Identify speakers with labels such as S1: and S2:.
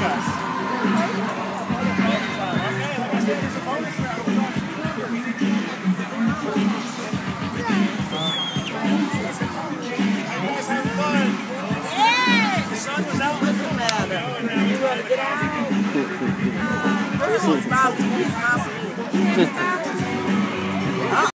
S1: guys. Okay, like I said, there's a bonus round. You guys having fun? Yeah! The sun was out. What's the matter? You want to get out? Smile to me.